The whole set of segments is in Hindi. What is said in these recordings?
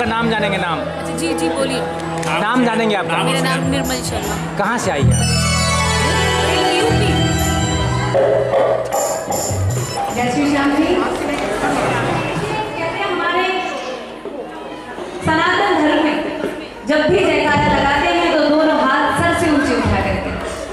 आपका नाम जानेंगे? नाम? अच्छा जी जी बोलिए। नाम जानेंगे आपका? मेरा नाम निर्मल शर्मा। कहाँ से आई है? यूपी। जय श्री श्याम जी। कहते हैं हमारे सनातन धर्म में जब भी जयकारा लगाते हैं तो दोनों हाथ सर से ऊंचे उठा करके।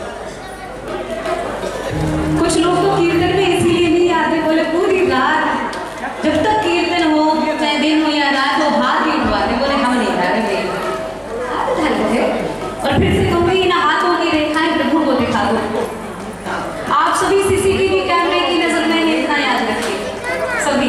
कुछ लोग तो कीर्तन में इसीलिए नहीं आते, बोले पूरी रात जब तक कीर्तन हो, चाहे दिन हो या रात हो, हाथ ही उठवाते, बोले हम नहीं गा रहे, हाथ उठा लेते। और फिर से कहूंगी इन हाथों की रेखाएं प्रभु को दिखा दो। आप सभी सीसीटीवी कैमरे की नजर में इतना याद रखिए, सभी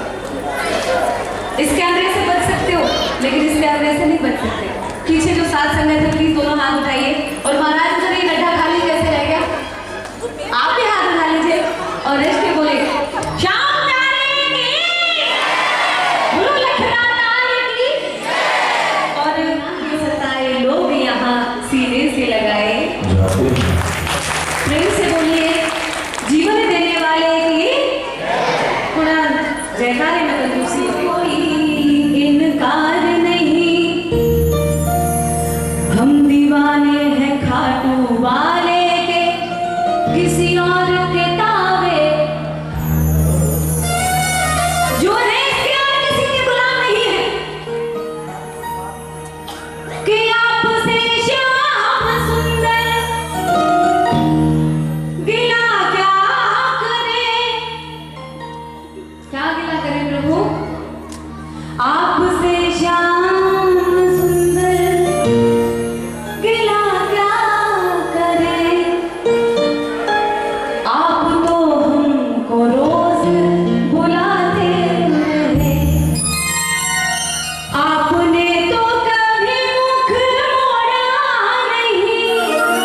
इस कैमरे से बच सकते हो लेकिन इस कैमरे से नहीं बच सकते। पीछे जो साथ संगत है प्लीज दोनों हाथ उठाइए। और महाराज सर ये गड्ढा खाली कैसे रह गया? आप भी हाथ उठा लीजिए और रेस्ट के बोले श्याम प्यारे की, गुरु लखनालाल की। और ये सताए लोग यहाँ सीने से लगाए, प्रेम से बोलिए जीवन देने वाले की। थोड़ा जयकारे में कंजूसी कोई इनकार नहीं, हम दीवाने हैं खाटू वाले के, किसी और के तावे जो है इख्तियार किसी के गुलाम नहीं है। कि आपसे श्याम सुंदर गिला क्या करें, क्या गिला करें प्रभु? आपसे श्याम सुंदर गिला क्या करें, आप तो हमको रोज बुलाते हैं, आपने तो कभी मुख मोड़ा नहीं,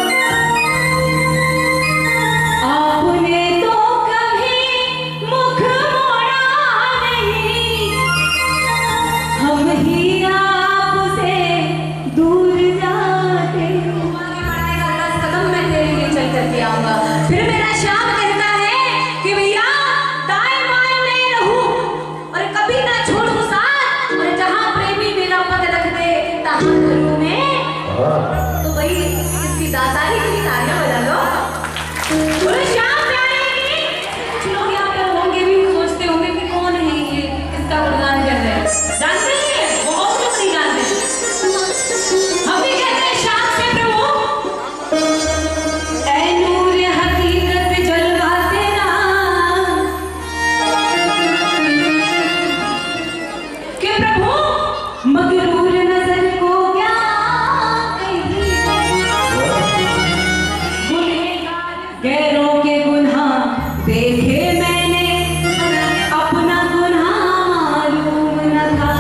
आपने तो कभी मुख मोड़ा नहीं, हम ही आपसे दूर जाते। कदम मैं तेरे लिए चल करके आऊंगा। फिर मेरा श्याम कहता है कि भैया दाएं बाएं मैं रहूं और कभी ना छोड़ूं साथ, और जहां प्रेमी मेरा पद रख दे तहां करूं मैं। तो भाई इसकी दातारी की तालियां बजा लो। बोलो श्याम प्यारे की। कुछ लोग यहाँ पे होंगे भी सोचते होंगे कि कौन है ये, किसका गुणगान कर रहे हैं। जानते हैं बहुत लोग नहीं जानते। हम भी कहते हैं श्याम से प्रभु ऐ नूर हकीकत जलवा तेरा, कि प्रभु मगरूर नजर को क्या कही, गुनहगार गैरों के गुनाह देखे मैंने, अपना गुनाह मालूम न था।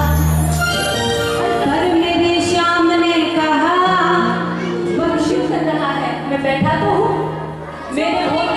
पर मेरे श्याम ने कहा बख्श कर रहा है, मैं बैठा तो हूँ, मेरे